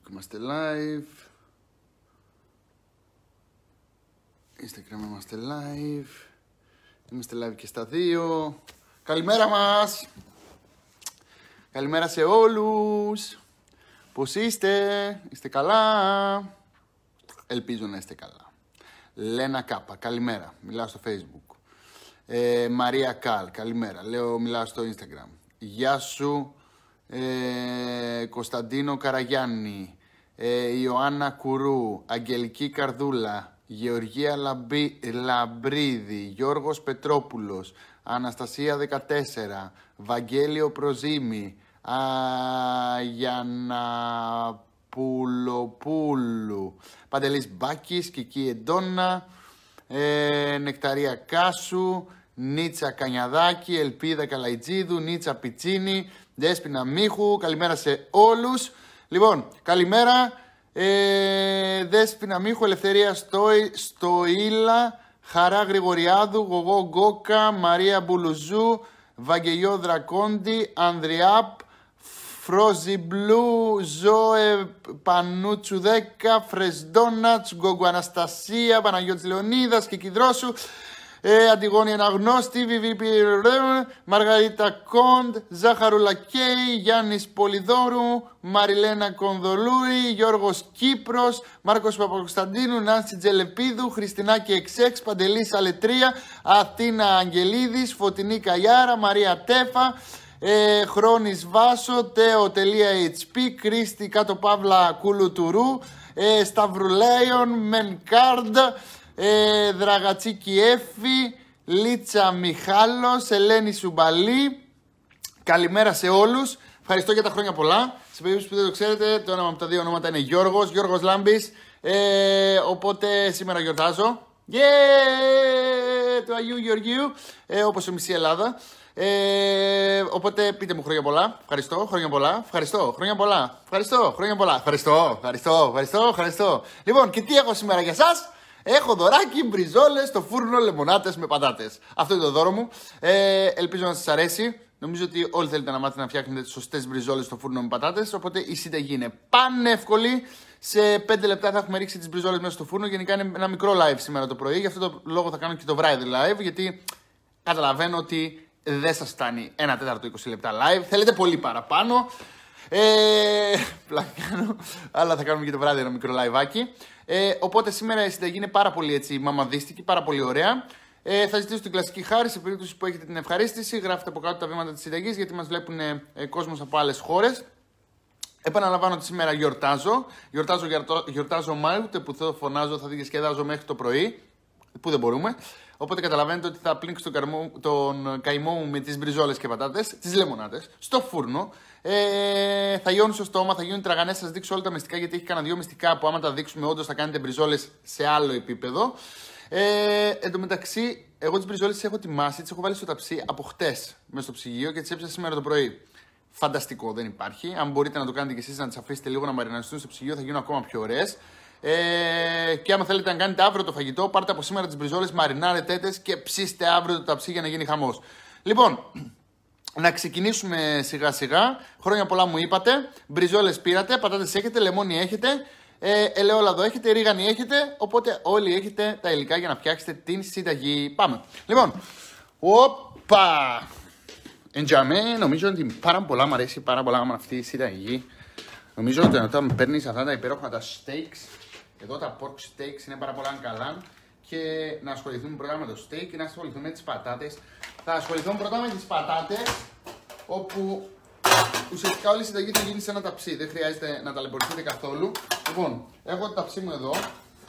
είμαστε live. Instagram είμαστε live. Είμαστε live και στα δύο. Καλημέρα μας. Καλημέρα σε όλους. Πώς είστε? Είστε καλά? Ελπίζω να είστε καλά. Λένα Κάπα, καλημέρα. Μιλάω στο Facebook. Μαρία Καλ, καλημέρα. Μιλάω στο Instagram. Γεια σου. Κωνσταντίνο Καραγιάννη. Ιωάννα Κουρού. Αγγελική Καρδούλα. Γεωργία Λαμπρίδη. Γιώργος Πετρόπουλος. Αναστασία 14. Βαγγέλιο Προζήμη. Αγιαννα Πουλοπούλου. Παντελής Μπάκης. Κική Εντόνα. Νεκταρία Κάσου. Νίτσα Κανιαδάκη. Ελπίδα Καλαϊτζίδου. Νίτσα Πιτσίνη. Δέσποινα Μίχου. Καλημέρα σε όλους. Λοιπόν, καλημέρα. Δέσποινα Μίχου. Ελευθερία Στοήλα. Χαρά Γρηγοριάδου. Γογό Γκόκα. Μαρία Μπουλουζού. Βαγγελιό Δρακόντι. Ανδριάπ. Φρόζι Μπλου, Ζώε Πανούτσου 10, Φρεσντόνατς, Γκόγκου Αναστασία, Παναγιώτης Λεωνίδας, Κικιδρόσου, Αντιγόνη Αναγνώστη, Βιβί Μαργαρίτα Κόντ, Ζάχαρου Κέι, Γιάννης Πολυδόρου, Μαριλένα Κονδολούρη, Γιώργος Κύπρος, Μάρκος Παπακοσταντίνου, Νάνση Τζελεπίδου, Χριστινάκη Εξέξ, Παντελής Αλετρία, Αθήνα Αγγελίδης, Φωτεινή Καγιάρα, Μαρία Τέφα, Χρόνης Βάσο, Τέο.hp, Κρίστη κάτω Παύλα Κουλουτουρού, Σταυρουλέιον, Μενκάρντ, Δραγατσίκη Έφη, Λίτσα Μιχάλος, Ελένη Σουμπαλή. Καλημέρα σε όλους. Ευχαριστώ για τα χρόνια πολλά. Σε περίπτωση που δεν το ξέρετε, το όνομα από τα δύο ονόματα είναι Γιώργος Λάμπης. Οπότε σήμερα γιορτάζω. Του Αγίου Γεωργίου, όπως η μισή Ελλάδα. Οπότε πείτε μου χρόνια πολλά. Ευχαριστώ, χρόνια πολλά. Ευχαριστώ, χρόνια πολλά. Ευχαριστώ, χρόνια πολλά. Ευχαριστώ. Λοιπόν, και τι έχω σήμερα για σας? Έχω δωράκι, μπριζόλες στο φούρνο, λεμονάτες με πατάτες. Αυτό είναι το δώρο μου. Ελπίζω να σας αρέσει. Νομίζω ότι όλοι θέλετε να μάθετε να φτιάχνετε τις σωστές μπριζόλες στο φούρνο με πατάτες. Οπότε η συνταγή είναι πανεύκολη. Σε 5 λεπτά θα έχουμε ρίξει τις μπριζόλες μέσα στο φούρνο. Γενικά είναι ένα μικρό live σήμερα το πρωί. Γι' αυτό το λόγο θα κάνω και το βράδυ live. Γιατί καταλαβαίνω ότι δεν σας φτάνει 1/4 20 λεπτά live. Θέλετε πολύ παραπάνω. Πλακάνω. Αλλά θα κάνουμε και το βράδυ ένα μικρό liveάκι. Οπότε σήμερα η συνταγή είναι πάρα πολύ έτσι μαμαδίστικη, πάρα πολύ ωραία. Θα ζητήσω την κλασική χάρη σε περίπτωση που έχετε την ευχαρίστηση. Γράφετε από κάτω τα βήματα της συνταγής γιατί μας βλέπουν κόσμος από άλλες χώρες. Επαναλαμβάνω ότι σήμερα γιορτάζω Μάιο, ούτε που θα φωνάζω, θα διασκεδάζω μέχρι το πρωί, που δεν μπορούμε. Οπότε καταλαβαίνετε ότι θα πλύνξω τον καημό μου με τις μπριζόλες και πατάτες, τις λεμονάτες, στο φούρνο. Θα γιώνουν στο στόμα, θα γίνουν τραγανές, θα σας δείξω όλα τα μυστικά γιατί έχει κανένα 2 μυστικά που άμα τα δείξουμε όντως θα κάνετε μπριζόλες σε άλλο επίπεδο. Εν τω μεταξύ, εγώ τις μπριζόλες τις έχω ετοιμάσει, τις έχω βάλει στο ταψί από χτες μέσα στο ψυγείο και τις έψασα σήμερα το πρωί. Φανταστικό, δεν υπάρχει. Αν μπορείτε να το κάνετε και εσείς να τις αφήσετε λίγο να μαριναριστούν στο ψυγείο θα γίνουν ακόμα πιο ωραίες. Και άμα θέλετε να κάνετε αύριο το φαγητό, πάρτε από σήμερα τις μπριζόλες, μαρινάρετε τες και ψήστε αύριο το ταψί για να γίνει χαμός. Λοιπόν, να ξεκινήσουμε σιγά σιγά. Χρόνια πολλά μου είπατε. Μπριζόλες πήρατε, πατάτες έχετε, λεμόνι έχετε, ελαιόλαδο έχετε, ρίγανη έχετε. Οπότε όλοι έχετε τα υλικά για να φτιάξετε την συνταγή. Πάμε. Λοιπόν, οπα! Εντιαμέ, νομίζω ότι πάρα πολλά μου αρέσει πάρα πολλά με αυτή η συνταγή. Νομίζω ότι όταν παίρνεις αυτά τα υπέροχα τα steaks, εδώ τα pork steaks είναι πάρα πολλά καλά και να ασχοληθούμε πρώτα με το steak και να ασχοληθούμε με τις πατάτες. Θα ασχοληθούμε πρώτα με τις πατάτες, όπου ουσιαστικά όλη η συνταγή θα γίνει σε ένα ταψί, δεν χρειάζεται να ταλαιπωρηθείτε καθόλου. Λοιπόν, έχω το ταψί μου εδώ,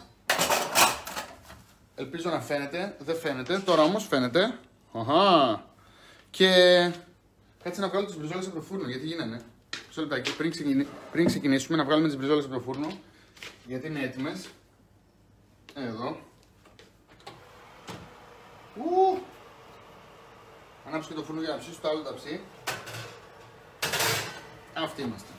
ελπίζω να φαίνεται, δεν φαίνεται, τώρα όμως φαίνεται. Αχα. Και κάτσε να βγάλω τις μπριζόλες από το φούρνο, γιατί γίνανε. Μισό λεπτάκι, πριν ξεκινήσουμε να βγάλουμε τις μπριζόλες από το φούρνο, γιατί είναι έτοιμες. Εδώ. Ανάψω και το φούρνο για να ψήσω το άλλο ταψί. Αυτοί είμαστε.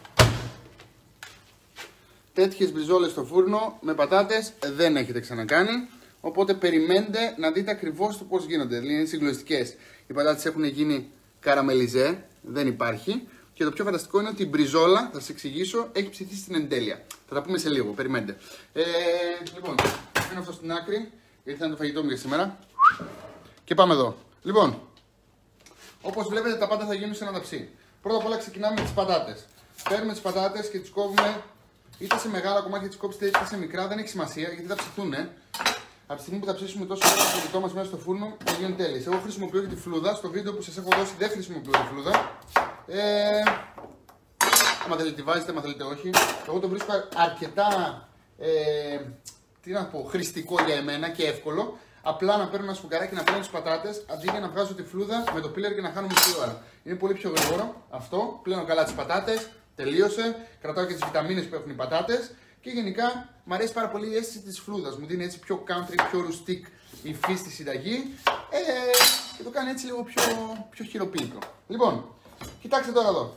Τέτοιες μπριζόλες στο φούρνο με πατάτες δεν έχετε ξανακάνει. Οπότε περιμένετε να δείτε ακριβώς το πώς γίνονται. Δηλαδή είναι συγκλονιστικές. Οι πατάτες έχουν γίνει καραμελιζέ, δεν υπάρχει. Και το πιο φανταστικό είναι ότι η μπριζόλα, θα σας εξηγήσω, έχει ψηθεί στην εντέλεια. Θα τα πούμε σε λίγο, περιμένετε. Λοιπόν, αφήνω αυτό στην άκρη, γιατί θα είναι το φαγητό μου για σήμερα. Και πάμε εδώ. Λοιπόν, όπως βλέπετε τα πάντα θα γίνουν σε ένα ταψί. Πρώτα απ' όλα ξεκινάμε με τις πατάτες. Παίρνουμε τις πατάτες και τις κόβουμε είτε σε μεγάλα κομμάτια τις κόψετε είτε σε μικρά, δεν έχει σημασία γιατί θα ψηθούνε. Από τη στιγμή που θα ψήσουμε τόσο ώρα το φαγητό μας μέσα στο φούρνο θα γίνουν τέλειες. Εγώ χρησιμοποιώ και τη φλούδα. Στο βίντεο που σας έχω δώσει δεν χρησιμοποιώ τη φλούδα. Άμα θέλετε τη βάζετε, άμα θέλετε όχι. Εγώ το βρίσκω αρκετά χρηστικό για εμένα και εύκολο. Απλά να παίρνω ένα σφουγγαράκι να παίρνω τις πατάτες αντί για να βγάζω τη φλούδα με το πίλερ και να χάνουμε μισή ώρα. Είναι πολύ πιο γρήγορο αυτό. Πλένω καλά τις πατάτες, τελείωσε. Κρατάω και τις βιταμίνες που έχουν οι πατάτες. Και γενικά μου αρέσει πάρα πολύ η αίσθηση της φλούδας. Μου δίνει έτσι πιο country, πιο rustic η υφή στη συνταγή. Και το κάνει έτσι λίγο πιο χειροποίητο. Λοιπόν, κοιτάξτε τώρα εδώ.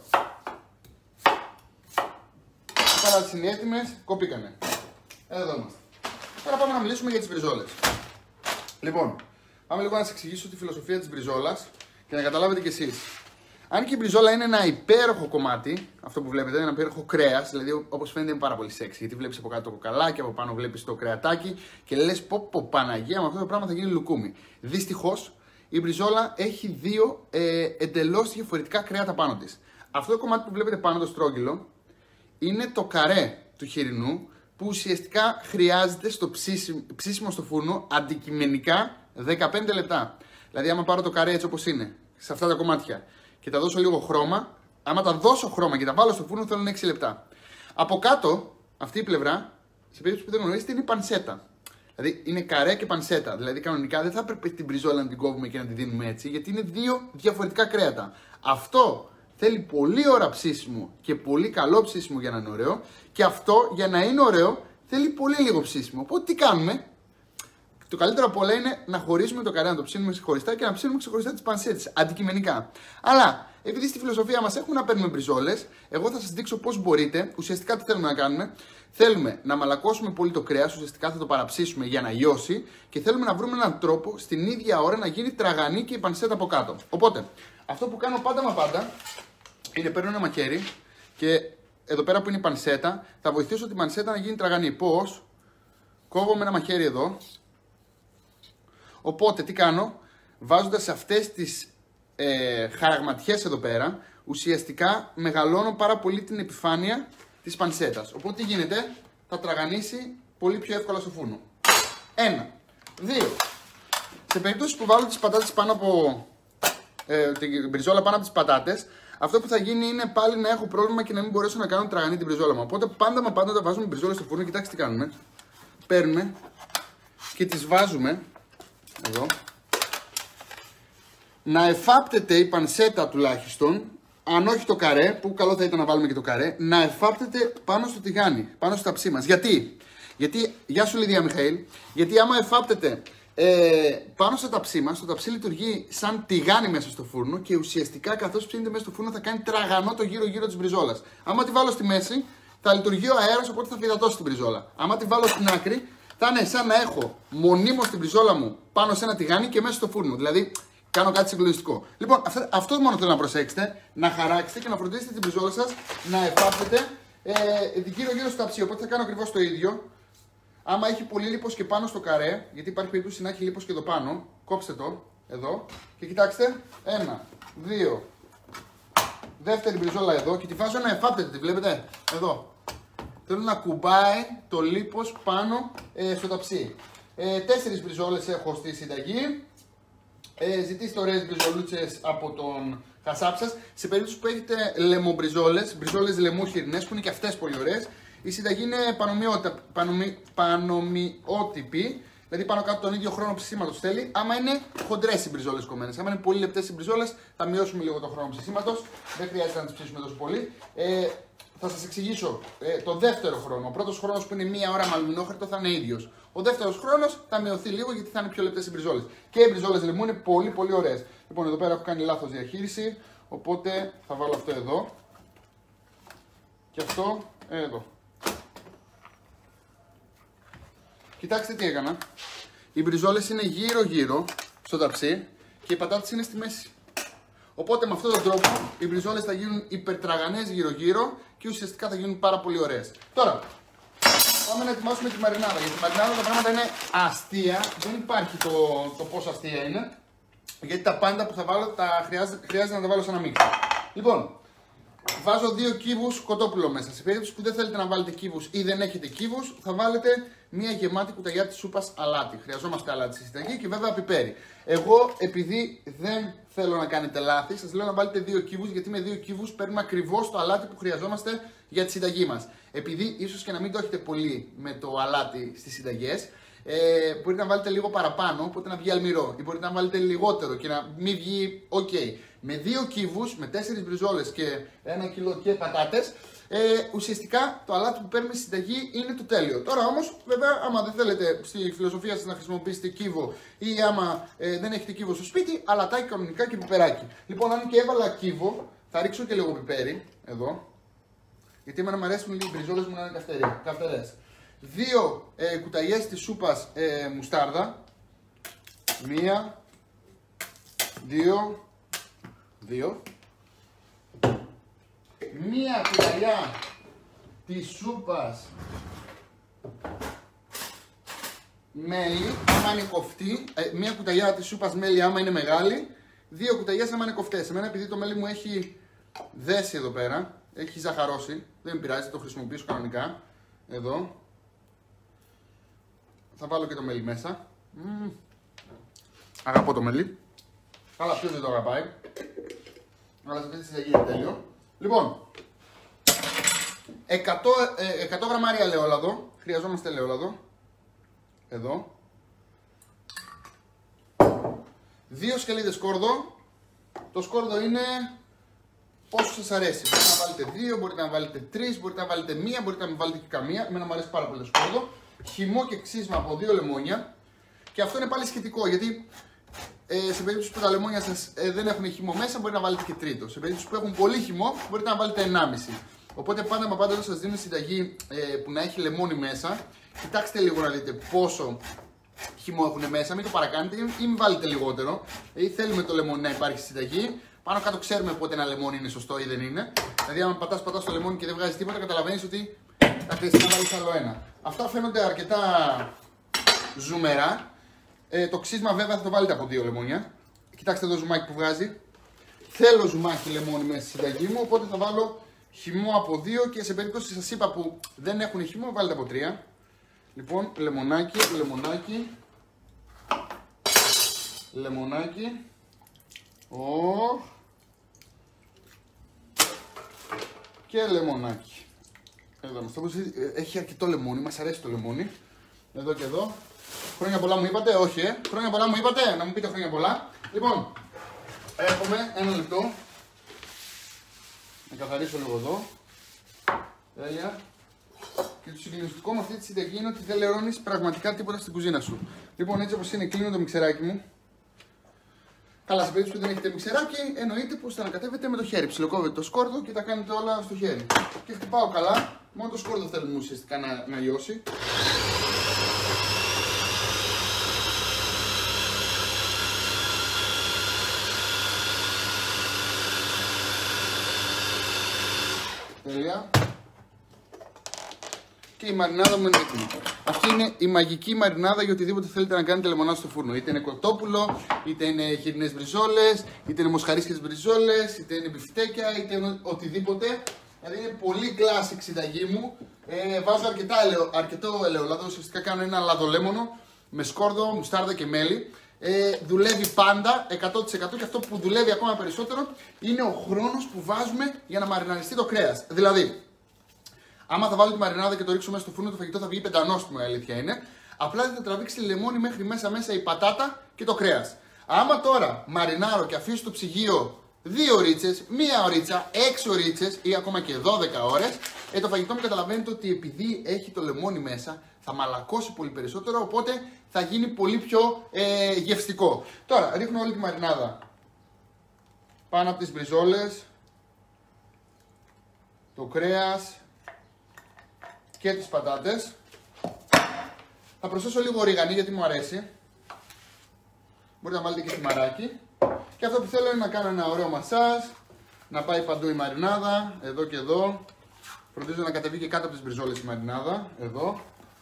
Οι πατάτες είναι έτοιμες, κοπήκανε. Εδώ είμαστε. Τώρα πάμε να μιλήσουμε για τις μπριζόλες. Λοιπόν, πάμε λίγο να σας εξηγήσω τη φιλοσοφία της μπριζόλας και να καταλάβετε κι εσείς. Αν και η μπριζόλα είναι ένα υπέροχο κομμάτι, αυτό που βλέπετε, ένα υπέροχο κρέας, δηλαδή όπως φαίνεται είναι πάρα πολύ σεξι. Γιατί βλέπεις από κάτω το κοκαλάκι, από πάνω βλέπεις το κρεατάκι και λες πω Παναγία, με αυτό το πράγμα θα γίνει λουκούμι. Δυστυχώς η μπριζόλα έχει δύο εντελώς διαφορετικά κρέατα πάνω της. Αυτό το κομμάτι που βλέπετε πάνω το στρόγγυλο είναι το καρέ του χοιρινού που ουσιαστικά χρειάζεται στο ψήσιμο στο φούρνο αντικειμενικά 15 λεπτά. Δηλαδή, άμα πάρω το καρέ έτσι όπως είναι, σε αυτά τα κομμάτια και τα δώσω λίγο χρώμα, άμα τα δώσω χρώμα και τα βάλω στο φούρνο, θέλουν 6 λεπτά. Από κάτω, αυτή η πλευρά, σε περίπτωση που δεν γνωρίζετε, είναι η πανσέτα. Δηλαδή, είναι καρέ και πανσέτα. Δηλαδή, κανονικά δεν θα έπρεπε την μπριζόλα να την κόβουμε και να την δίνουμε έτσι, γιατί είναι δύο διαφορετικά κρέατα. Αυτό θέλει πολύ ώρα ψήσιμο και πολύ καλό ψήσιμο για να είναι ωραίο. Και αυτό για να είναι ωραίο θέλει πολύ λίγο ψήσιμο. Οπότε τι κάνουμε? Το καλύτερο από όλα είναι να χωρίσουμε το καρέ, να το ψήνουμε ξεχωριστά και να ψήνουμε ξεχωριστά τις πανσέτες, αντικειμενικά. Αλλά επειδή στη φιλοσοφία μας έχουμε να παίρνουμε μπριζόλες, εγώ θα σας δείξω πώς μπορείτε. Ουσιαστικά τι θέλουμε να κάνουμε? Θέλουμε να μαλακώσουμε πολύ το κρέας, ουσιαστικά θα το παραψήσουμε για να λιώσει και θέλουμε να βρούμε έναν τρόπο στην ίδια ώρα να γίνει τραγανή και η πανσέτα από κάτω. Οπότε, αυτό που κάνω πάντα μα πάντα είναι παίρνω ένα μαχαίρι και εδώ πέρα που είναι η πανσέτα θα βοηθήσω την πανσέτα να γίνει τραγανή. Πώς? Κόβω με ένα μαχαίρι εδώ. Οπότε τι κάνω? Βάζοντας αυτές τις χαραγματιές εδώ πέρα, ουσιαστικά μεγαλώνω πάρα πολύ την επιφάνεια της πανσέτας. Οπότε τι γίνεται? Θα τραγανίσει πολύ πιο εύκολα στο φούρνο. 1. 2. Σε περίπτωση που βάλω τις πατάτες πάνω από την μπριζόλα πάνω από τις πατάτες, αυτό που θα γίνει είναι πάλι να έχω πρόβλημα και να μην μπορέσω να κάνω τραγανή την μπριζόλα μου. Οπότε πάντα όταν βάζουμε μπριζόλα στο φούρνο, κοιτάξτε τι κάνουμε. Παίρνουμε και τις βάζουμε εδώ. Να εφάπτεται η πανσέτα τουλάχιστον, αν όχι το καρέ, που καλό θα ήταν να βάλουμε και το καρέ, να εφάπτεται πάνω στο τηγάνι, πάνω στο ταψί μας. Γιατί? Γεια σου Λιδία Μιχαήλ, γιατί άμα εφάπτεται πάνω στο ταψί μας, το ταψί λειτουργεί σαν τηγάνι μέσα στο φούρνο και ουσιαστικά καθώς ψήνεται μέσα στο φούρνο θα κάνει τραγανό το γύρω-γύρω της μπριζόλας. Άμα τη βάλω στη μέση, θα λειτουργεί ο αέρας, οπότε θα φυδατώσει την μπριζόλα. Άμα τη βάλω στην άκρη, θα είναι σαν να έχω μονίμως την μπριζόλα μου πάνω σε ένα τηγάνι και μέσα στο φούρνο. Δηλαδή, κάνω κάτι συγκλονιστικό. Λοιπόν, αυτό μόνο θέλω να προσέξετε, να χαράξετε και να φροντίσετε την μπριζόλα σας να εφάπτεται γύρω-γύρω στο ταψί. Οπότε θα κάνω ακριβώς το ίδιο. Άμα έχει πολύ λίπος και πάνω στο καρέ, γιατί υπάρχει περίπτωση να έχει λίπος και εδώ πάνω, κόψτε το εδώ και κοιτάξτε. 1, 2, δεύτερη μπριζόλα εδώ και τη βάζω να εφάπτεται, τη βλέπετε εδώ. Θέλω να κουμπάει το λίπος πάνω στο ταψί. 4 μπριζόλες έχω στη συνταγή. Ζητήστε ωραίες μπριζολούτσες από τον χασάπ σας. Σε περίπτωση που έχετε λεμομπριζόλες, μπριζόλες λεμού χοιρινές που είναι και αυτές πολύ ωραίες, η συνταγή είναι πανομοιότυπη, δηλαδή πάνω κάτω τον ίδιο χρόνο ψησίματος θέλει. Άμα είναι χοντρές οι μπριζόλες κομμένες, άμα είναι πολύ λεπτές οι μπριζόλες, θα μειώσουμε λίγο το χρόνο ψησίματος. Δεν χρειάζεται να τις ψήσουμε τόσο πολύ. Θα σας εξηγήσω το δεύτερο χρόνο. Ο πρώτος χρόνος που είναι 1 ώρα με αλουμινόχαρτο θα είναι ίδιος. Ο δεύτερος χρόνος θα μειωθεί λίγο γιατί θα είναι πιο λεπτές οι μπριζόλες. Και οι μπριζόλες λεμού είναι πολύ πολύ ωραίες. Λοιπόν, εδώ πέρα έχω κάνει λάθος διαχείριση, οπότε θα βάλω αυτό εδώ και αυτό εδώ. Κοιτάξτε τι έκανα. Οι μπριζόλες είναι γύρω-γύρω στο ταψί και οι πατάτες είναι στη μέση. Οπότε με αυτόν τον τρόπο οι μπριζόλες θα γίνουν υπερτραγανές γύρω-γύρω και ουσιαστικά θα γίνουν πάρα πολύ ωραίες. Τώρα, πάμε να ετοιμάσουμε τη μαρινάδα. Για τη μαρινάδα τα πράγματα είναι αστεία. Δεν υπάρχει το πόσο αστεία είναι. Γιατί τα πάντα που θα βάλω χρειάζεται να τα βάλω σε ένα μίξερ. Λοιπόν, βάζω 2 κύβους κοτόπουλο μέσα. Σε περίπτωση που δεν θέλετε να βάλετε κύβους ή δεν έχετε κύβους, θα βάλετε μια γεμάτη κουταλιά της σούπας αλάτι. Χρειαζόμαστε αλάτι στη συνταγή και βέβαια πιπέρι. Εγώ, επειδή δεν θέλω να κάνετε λάθη, σας λέω να βάλετε 2 κύβους, γιατί με 2 κύβους παίρνουμε ακριβώς το αλάτι που χρειαζόμαστε για τη συνταγή μας. Επειδή ίσως και να μην το έχετε πολύ με το αλάτι στις συνταγές, μπορείτε να βάλετε λίγο παραπάνω, οπότε να βγει αλμυρό, ή μπορείτε να βάλετε λιγότερο και να μην βγει ok. Με 2 κύβους, με 4 μπριζόλες και 1 κιλό και πατάτες, ουσιαστικά το αλάτι που παίρνουμε στη συνταγή είναι το τέλειο. Τώρα όμως, βέβαια, άμα δεν θέλετε στη φιλοσοφία σας να χρησιμοποιήσετε κύβο ή άμα δεν έχετε κύβο στο σπίτι, αλατάκι κανονικά και πιπεράκι. Λοιπόν, αν και έβαλα κύβο, θα ρίξω και λίγο πιπέρι, εδώ, γιατί εμένα μου αρέσουν λίγο οι μπριζόλες μου να είναι καυτερές. 2 κουταλιές της σούπας μουστάρδα. 1, 2. 1 κουταλιά της σούπας μέλι, άμα είναι κοφτή. 1 κουταλιά της σούπας μέλι, άμα είναι μεγάλη. 2 κουταλιές άμα είναι κοφτές. Εμένα, επειδή το μέλι μου έχει δέσει εδώ πέρα, έχει ζαχαρώσει, δεν πειράζει, το χρησιμοποιήσω κανονικά. Εδώ. Θα βάλω και το μέλι μέσα. Αγαπώ το μέλι. Αλλά ποιος δεν το αγαπάει. Αλλά σε αυτή τη συνταγή είναι τέλειο. Λοιπόν, 100 γραμμάρια ελαιόλαδο. Χρειαζόμαστε ελαιόλαδο. Εδώ. 2 σκελίδες σκόρδο. Το σκόρδο είναι όσο σας αρέσει. Μπορείτε να βάλετε 2, μπορείτε να βάλετε 3, μπορείτε να βάλετε 1, μπορείτε να μην βάλετε και καμία. Εμένα μου αρέσει πάρα πολύ το σκόρδο. Χυμό και ξύσμα από 2 λεμόνια. Και αυτό είναι πάλι σχετικό, γιατί σε περίπτωση που τα λεμόνια σας δεν έχουν χυμό μέσα, μπορείτε να βάλετε και τρίτο. Σε περίπτωση που έχουν πολύ χυμό, μπορείτε να βάλετε 1,5. Οπότε πάντα όταν σας δίνω συνταγή που να έχει λεμόνι μέσα, κοιτάξτε λίγο να δείτε πόσο χυμό έχουν μέσα, μην το παρακάνετε ή μην βάλετε λιγότερο. Δηλαδή θέλουμε το λεμόνι να υπάρχει στη συνταγή. Πάνω κάτω ξέρουμε πότε ένα λεμόνι είναι σωστό ή δεν είναι. Δηλαδή, αν πατάς το λεμόνι και δεν βγάζει τίποτα, καταλαβαίνεις ότι θα χρειαστεί να βάλεις άλλο ένα. Αυτά φαίνονται αρκετά ζουμερά. Το ξύσμα βέβαια θα το βάλετε από 2 λεμόνια. Κοιτάξτε εδώ ζουμάκι που βγάζει. Θέλω ζουμάκι λεμόνι μέσα στη συνταγή μου, οπότε θα βάλω χυμό από 2 και σε περίπτωση σας είπα που δεν έχουν χυμό, βάλετε από 3. Λοιπόν, λεμονάκι, λεμονάκι. Και λεμονάκι. Εδώ έχει αρκετό λεμόνι, μας αρέσει το λεμόνι. Εδώ και εδώ. Χρόνια πολλά μου είπατε, όχι χρόνια πολλά μου είπατε, να μου πείτε χρόνια πολλά. Λοιπόν, έχουμε 1 λεπτό. Να καθαρίσω λίγο εδώ. Τέλεια. Και το συγκλονιστικό με αυτή τη συνταγή είναι ότι δεν λερώνεις πραγματικά τίποτα στην κουζίνα σου. Λοιπόν, έτσι όπως είναι, κλείνω το μιξεράκι μου. Καλά, σε περίπτωση που δεν έχετε μιξεράκι, εννοείται πως θα ανακατεύετε με το χέρι. Ψιλοκόβετε το σκόρδο και τα κάνετε όλα στο χέρι. Και χτυπάω καλά, μόνο το σκόρδο θέλουμε ουσιαστικά να λιώσει. Τέλεια. Και η μαρινάδα μου είναι έτοιμη. Αυτή είναι η μαγική μαρινάδα για οτιδήποτε θέλετε να κάνετε λεμονάδα στο φούρνο. Είτε είναι κοτόπουλο, είτε είναι χοιρινές μπριζόλες, είτε είναι μοσχαρίσιες μπριζόλες, είτε είναι μπιφτέκια, είτε είναι οτιδήποτε. Δηλαδή είναι πολύ classic συνταγή μου. Βάζω αρκετό ελαιόλαδο, ουσιαστικά κάνω ένα λαδολέμονο με σκόρδο, μουστάρδα και μέλι. Δουλεύει πάντα 100% και αυτό που δουλεύει ακόμα περισσότερο είναι ο χρόνος που βάζουμε για να μαριναριστεί το κρέας. Δηλαδή, άμα θα βάλω τη μαρινάδα και το ρίξω μέσα στο φούρνο, το φαγητό θα βγει πεντανόστιμο, η αλήθεια είναι. Απλά δεν θα τραβήξει λεμόνι μέχρι μέσα η πατάτα και το κρέας. Άμα τώρα μαρινάρω και αφήσω στο ψυγείο 2 ωρίτσες, 1 ωρίτσα, 6 ωρίτσες ή ακόμα και 12 ώρες, το φαγητό μου καταλαβαίνετε ότι επειδή έχει το λεμόνι μέσα, θα μαλακώσει πολύ περισσότερο, οπότε θα γίνει πολύ πιο γευστικό. Τώρα ρίχνω όλη τη μαρινάδα πάνω από τις μπριζόλες, το κρέας και τις πατάτες. Θα προσθέσω λίγο ρίγανη γιατί μου αρέσει. Μπορείτε να βάλετε και θυμαράκι. Και αυτό που θέλω είναι να κάνω ένα ωραίο μασάζ, να πάει παντού η μαρινάδα, εδώ και εδώ. Φροντίζω να κατεβεί και κάτω από τις μπριζόλες η μαρινάδα, εδώ.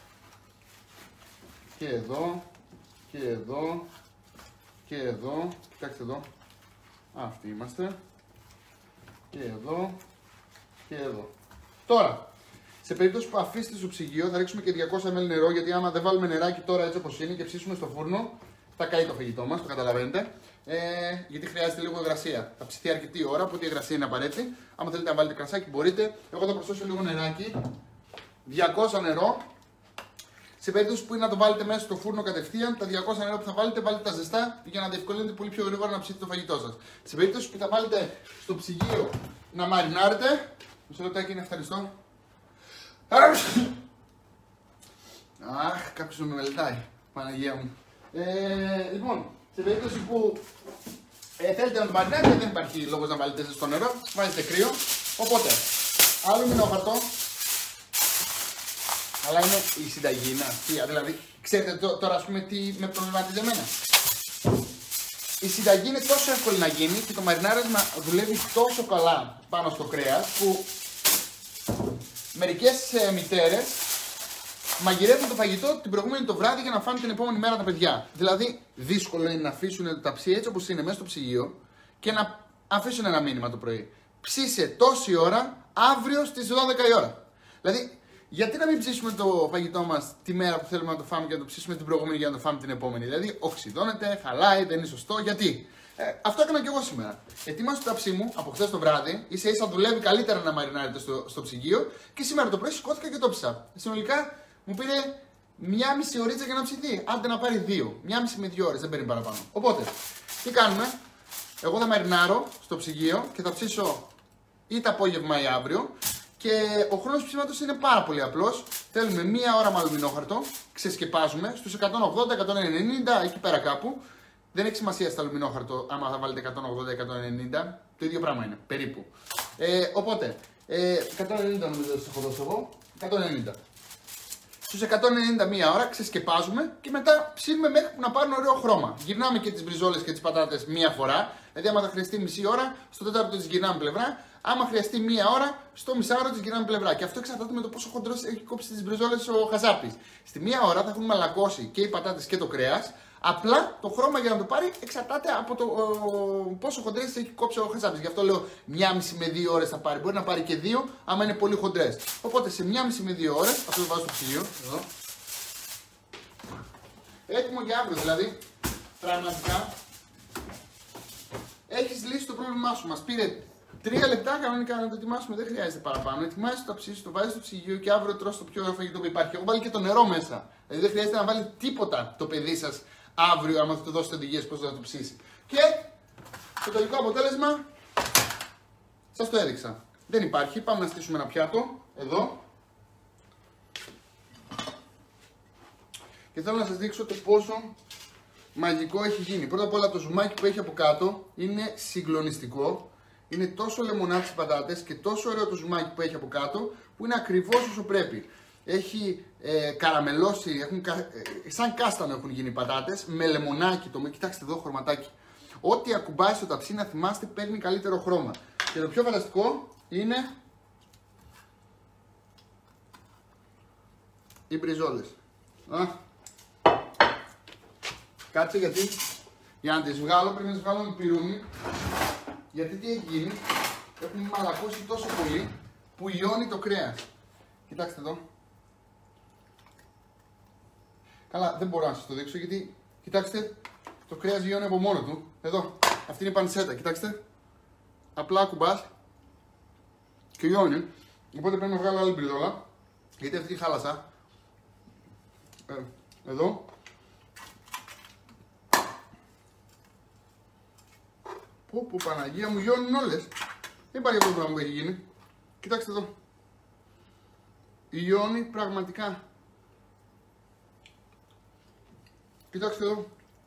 Και εδώ, και εδώ, και εδώ. Κοιτάξτε εδώ. Αυτοί είμαστε. Και εδώ, και εδώ. Τώρα, σε περίπτωση που αφήσετε στο ψυγείο, θα ρίξουμε και 200 ml νερό, γιατί άμα δεν βάλουμε νεράκι τώρα έτσι όπως είναι και ψήσουμε στο φούρνο, θα καεί το φαγητό μας, το καταλαβαίνετε. Γιατί χρειάζεται λίγο υγρασία. Θα ψηθεί αρκετή ώρα, οπότε η υγρασία είναι απαραίτητη. Άμα θέλετε να βάλετε κρασάκι, μπορείτε. Εγώ θα προσθέσω λίγο νεράκι. 200 νερό. Σε περίπτωση που είναι να το βάλετε μέσα στο φούρνο κατευθείαν, τα 200 νερό που θα βάλετε, βάλετε τα ζεστά για να διευκολύνετε πολύ πιο γρήγορα να ψήσετε το φαγητό σας. Σε περίπτωση που θα βάλετε στο ψυγείο να μαρινάρετε. Μισό λεπτάκι, είναι ευχαριστώ. Αχ, κάποιος με μελετάει. Παναγία μου. Λοιπόν, σε περίπτωση που θέλετε να το μαρινάρετε, δεν υπάρχει λόγος να βάλετε στο νερό, βάζετε κρύο. Οπότε, αλουμινόχαρτο. Αλλά είναι η συνταγή, είναι αστεία. Δηλαδή, ξέρετε τώρα ας πούμε τι με προβληματίζει εμένα. Η συνταγή είναι τόσο εύκολη να γίνει και το μαρινάρισμα δουλεύει τόσο καλά πάνω στο κρέας που μερικές μητέρες μαγειρεύουν το φαγητό την προηγούμενη το βράδυ για να φάνε την επόμενη μέρα τα παιδιά. Δηλαδή, δύσκολο είναι να αφήσουν το ταψί έτσι όπως είναι μέσα στο ψυγείο και να αφήσουν ένα μήνυμα το πρωί. Ψήσε τόση ώρα αύριο στις 12 η ώρα. Δηλαδή, γιατί να μην ψήσουμε το φαγητό μας τη μέρα που θέλουμε να το φάμε και να το ψήσουμε την προηγούμενη για να το φάμε την επόμενη? Δηλαδή, οξυδώνεται, χαλάει, δεν είναι σωστό. Γιατί? Αυτό έκανα και εγώ σήμερα. Ετοίμασα το ταψί μου από χθες το βράδυ, ίσα ίσα δουλεύει καλύτερα να μαρινάρεται στο ψυγείο και σήμερα το πρωί σηκώθηκα και το ψήσα. Συνολικά μου πήρε 1,5 ωρίτσα για να ψηθεί. Άντε να πάρει 2. 1,5 με 2 ώρες, δεν παίρνει παραπάνω. Οπότε, τι κάνουμε? Εγώ θα μαρινάρω στο ψυγείο και θα ψήσω ή το απόγευμα ή αύριο. Και ο χρόνος ψήματος είναι πάρα πολύ απλός. Θέλουμε 1 ώρα με αλουμινόχαρτο, ξεσκεπάζουμε στους 180-190, εκεί πέρα κάπου. Δεν έχει σημασία στα αλουμινόχαρτο άμα θα βάλετε 180-190, το ίδιο πράγμα είναι, περίπου. Οπότε, 190 νομίζω σας έχω δώσει εγώ, 190. Στους 190 1 ώρα ξεσκεπάζουμε και μετά ψήνουμε μέχρι που να πάρουν ωραίο χρώμα. Γυρνάμε και τις μπριζόλες και τις πατάτες 1 φορά, δηλαδή άμα θα χρειαστεί μισή ώρα, στο τέταρτο τις γυρνάμε πλευρά. Άμα χρειαστεί 1 ώρα, στο μισάωρο τη γυρνάμε πλευρά. Και αυτό εξαρτάται με το πόσο χοντρός έχει κόψει τις μπριζόλες ο χαζάπης. Στη 1 ώρα θα έχουν μαλακώσει και οι πατάτες και το κρέας. Απλά το χρώμα για να το πάρει εξαρτάται από το πόσο χοντρές έχει κόψει ο χαζάπης. Γι' αυτό λέω 1,5 με 2 ώρες θα πάρει. Μπορεί να πάρει και 2 άμα είναι πολύ χοντρές. Οπότε σε 1,5 με 2 ώρες, αυτό το βάζω στο ψυγείο. Εδώ. Έτοιμο για αύριο δηλαδή. Πραγματικά έχεις λύσει το πρόβλημά σου. Μας πήρε 3 λεπτά κανονικά να το ετοιμάσουμε, δεν χρειάζεται παραπάνω. Ετοιμάζεις το ψήσι, το βάζεις στο ψυγείο και αύριο τρως το πιο ωραίο φαγητό που υπάρχει. Έχω βάλει και το νερό μέσα. Δηλαδή δεν χρειάζεται να βάλει τίποτα το παιδί σας αύριο, άμα θα του δώσετε οδηγίες πώς θα το ψήσει. Και το τελικό αποτέλεσμα σας το έδειξα. Δεν υπάρχει. Πάμε να στήσουμε ένα πιάτο εδώ. Και θέλω να σας δείξω το πόσο μαγικό έχει γίνει. Πρώτα απ' όλα το ζουμάκι που έχει από κάτω είναι συγκλονιστικό. Είναι τόσο λεμονάτι οι πατάτες και τόσο ωραίο το ζουμάκι που έχει από κάτω που είναι ακριβώς όσο πρέπει. Έχει καραμελώσει, σαν κάστανο έχουν γίνει οι πατάτες με λεμονάκι. Κοιτάξτε εδώ χρωματάκι. Ό,τι ακουμπάει στο ταψί να θυμάστε παίρνει καλύτερο χρώμα. Και το πιο φανταστικό είναι οι μπριζόλες. Κάτσε γιατί για να τις βγάλω πρέπει να τις βγάλω με πυρούνι. Γιατί τι έχει γίνει, έχουμε μαλακώσει τόσο πολύ που λιώνει το κρέας. Κοιτάξτε εδώ. Καλά, δεν μπορώ να σας το δείξω γιατί, κοιτάξτε, το κρέας λιώνει από μόνο του. Εδώ, αυτή είναι η πανσέτα, κοιτάξτε. Απλά κουμπάς και λιώνει. Οπότε πρέπει να βγάλω άλλη μπριζόλα, γιατί αυτή χάλασα. Εδώ. Πω Παναγία μου, λιώνουν όλες. Δεν υπάρχει αυτό το πράγμα που έχει γίνει. Κοιτάξτε εδώ. Λιώνει πραγματικά. Κοιτάξτε εδώ.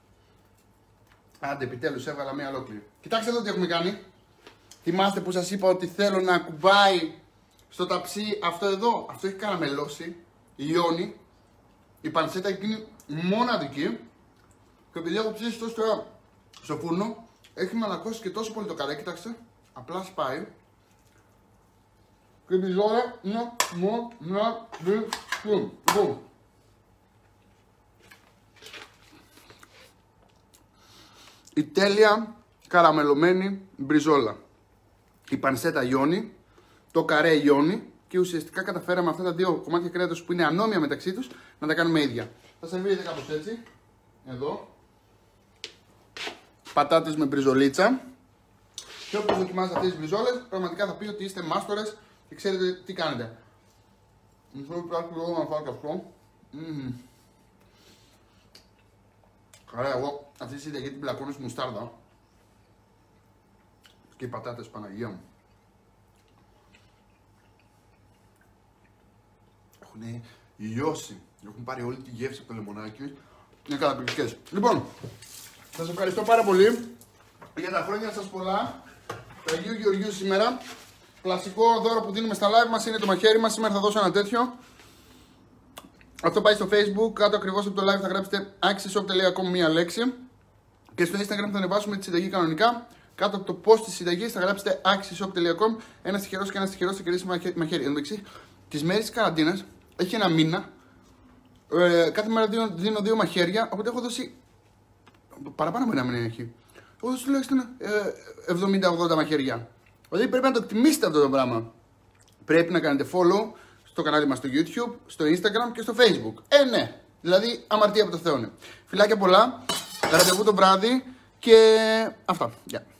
Άντε, επιτέλους έβγαλα μία ολόκληρη. Κοιτάξτε εδώ τι έχουμε κάνει. Θυμάστε που σας είπα ότι θέλω να κουμπάει στο ταψί αυτό εδώ. Αυτό έχει καραμελώσει. Λιώνει. Η πανσέτα έχει γίνει μοναδική. Και επειδή έχω ψήσει τόσο στο φούρνο, Έχει μαλακώσει και τόσο πολύ το καρέ, κοίταξε. Απλά σπάει. Και η μπριζόλα είναι μοναδική. Η τέλεια καραμελωμένη μπριζόλα. Η πανσέτα λιώνει, το καρέ λιώνει και ουσιαστικά καταφέραμε αυτά τα δύο κομμάτια κρέατος που είναι ανώμια μεταξύ τους να τα κάνουμε ίδια. Θα σερβίρετε κάπως έτσι. Εδώ. Πατάτες με μπριζολίτσα. Και όποιος δοκιμάζει αυτές τις μπριζόλες, πραγματικά θα πει ότι είστε μάστορες και ξέρετε τι κάνετε. Μισό λεπτάκι λόγω να φάω και αυτό. Καλά, εγώ αυτή τη συνταγή την πλακώνω στη μουστάρδα. Και οι πατάτες, Παναγία μου. Έχουν λιώσει. Έχουν πάρει όλη τη γεύση από το λεμονάκι. Είναι καταπληκτικές. Λοιπόν, σας ευχαριστώ πάρα πολύ για τα χρόνια σας πολλά. Το Αγίου Γεωργίου σήμερα. Κλασικό δώρο που δίνουμε στα live μας είναι το μαχαίρι μας. Σήμερα θα δώσω ένα τέτοιο. Αυτό πάει στο Facebook. Κάτω ακριβώς από το live θα γράψετε axishop.com μία λέξη. Και στο Instagram θα ανεβάσουμε τη συνταγή κανονικά. Κάτω από το post της συνταγής θα γράψετε axishop.com. Ένας τυχερός και ένας τυχερός θα κερδίσει μαχαίρι. Εντάξει, τις μέρες της καραντίνας έχει ένα μήνα. Κάθε μέρα δίνω 2 μαχαίρια. Οπότε έχω δώσει. Παραπάνω από ένα μήνα έχει. Έχω δώσει τουλάχιστον 70-80 μαχαίρια. Δηλαδή πρέπει να το εκτιμήσετε αυτό το πράγμα. Πρέπει να κάνετε follow στο κανάλι μας στο YouTube, στο Instagram και στο Facebook. Ναι. Δηλαδή αμαρτία από το Θεό. Φιλάκια πολλά. Ραντεβού το βράδυ και αυτά. Γεια.